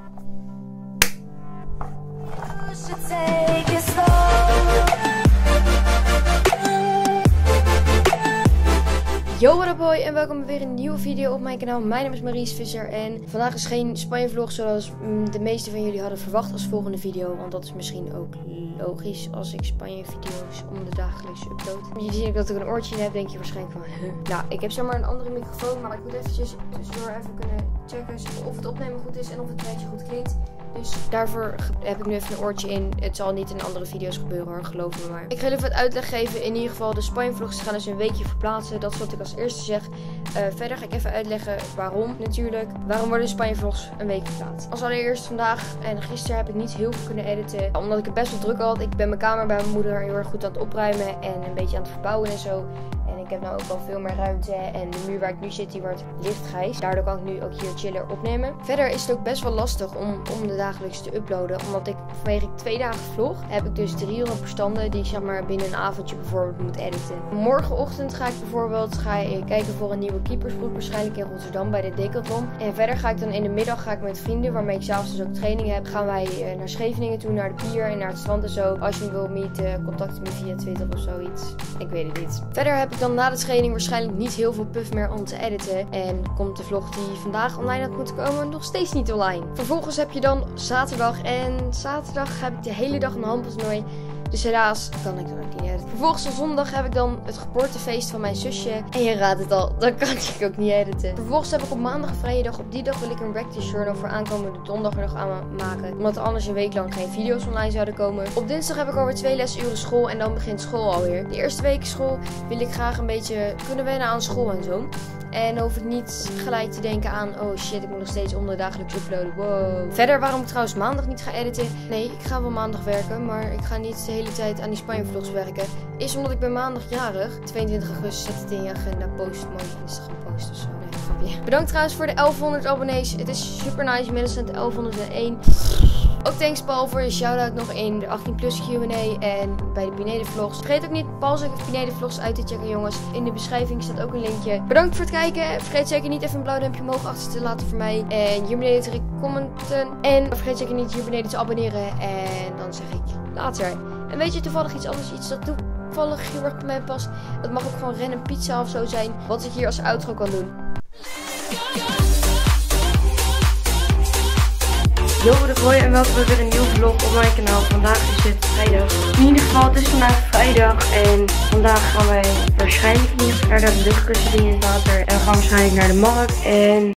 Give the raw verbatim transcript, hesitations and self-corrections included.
Yo, what up boy, en welkom bij weer een nieuwe video op mijn kanaal. Mijn naam is Maries Visser en vandaag is geen Spanje vlog zoals mm, de meeste van jullie hadden verwacht als volgende video. Want dat is misschien ook logisch als ik Spanje video's om de dagelijks upload. Je ziet dat ik een oortje in heb, denk je waarschijnlijk van huh. Nou, ik heb zomaar een andere microfoon, maar ik moet eventjes tussendoor even kunnen checken of het opnemen goed is en of het een beetje goed klinkt. Dus daarvoor heb ik nu even een oortje in. Het zal niet in andere video's gebeuren hoor, geloof me maar. Ik ga jullie even wat uitleg geven. In ieder geval, de Spanje vlogs gaan dus een weekje verplaatsen. Dat is wat ik als eerste zeg. Uh, verder ga ik even uitleggen waarom natuurlijk. Waarom worden de Spanje vlogs een week verplaatst. Als allereerst vandaag en gisteren heb ik niet heel veel kunnen editen. Omdat ik het best wel druk had. Ik ben mijn kamer bij mijn moeder heel erg goed aan het opruimen. En een beetje aan het verbouwen en zo. En ik heb nou ook al veel meer ruimte. En de muur waar ik nu zit, die wordt lichtgrijs. Daardoor kan ik nu ook hier chiller opnemen. Verder is het ook best wel lastig om, om de dagelijks te uploaden. Omdat ik vanwege ik twee dagen vlog, heb ik dus driehonderd bestanden die ik zeg maar binnen een avondje bijvoorbeeld moet editen. Morgenochtend ga ik bijvoorbeeld ga ik kijken voor een nieuwe keepersbroek. Waarschijnlijk in Rotterdam bij de Decathlon. En verder ga ik dan in de middag ga ik met vrienden, waarmee ik s'avonds dus ook training heb. Gaan wij uh, naar Scheveningen toe, naar de pier en naar het strand en zo. Als je me wil meeten, contacten me via Twitter of zoiets. Ik weet het niet. Verder heb ik dan na de training waarschijnlijk niet heel veel puff meer om te editen. En komt de vlog die vandaag online had moeten komen nog steeds niet online. Vervolgens heb je dan zaterdag. En zaterdag heb ik de hele dag een handbaltoernooi. Dus helaas kan ik dan ook niet editen. Vervolgens op zondag heb ik dan het geboortefeest van mijn zusje. En je raadt het al, dan kan ik ook niet editen. Vervolgens heb ik op maandag een vrije dag. Op die dag wil ik een practice journal voor aankomende donderdag nog aan maken. Omdat er anders een week lang geen video's online zouden komen. Op dinsdag heb ik alweer twee lesuren school en dan begint school alweer. De eerste week school wil ik graag een beetje kunnen wennen aan school en zo. En dan hoef ik niet gelijk te denken aan, oh shit, ik moet nog steeds onder dagelijks uploaden. Wow. Verder waarom ik trouwens maandag niet ga editen. Nee, ik ga wel maandag werken, maar ik ga niet de hele tijd aan die Spanje vlogs werken. Is omdat ik ben maandag jarig. tweeëntwintig augustus, zet het in je agenda, post mooi Instagram post of zo. Nee, grapje. Bedankt trouwens voor de elfhonderd abonnees. Het is super nice, inmiddels zijn het elfhonderdéén. Ook thanks Paul voor je shout-out nog in de achttien plus Q en A en bij de Pinede vlogs. Vergeet ook niet Paul zijn Pinede vlogs uit te checken jongens. In de beschrijving staat ook een linkje. Bedankt voor het kijken. Vergeet zeker niet even een blauw duimpje omhoog achter te laten voor mij. En hier beneden te commenten. En vergeet zeker niet hier beneden te abonneren. En dan zeg ik later. En weet je toevallig iets anders, iets dat toevallig heel erg bij mij past. Dat mag ook gewoon random pizza of zo zijn. Wat ik hier als outro kan doen. Yo, wat up boy, en welkom bij weer een nieuwe vlog op mijn kanaal. Vandaag is het vrijdag. In ieder geval, het is vandaag vrijdag en vandaag gaan wij waarschijnlijk niet naar de luchtkussen in het water. En we gaan waarschijnlijk naar de markt en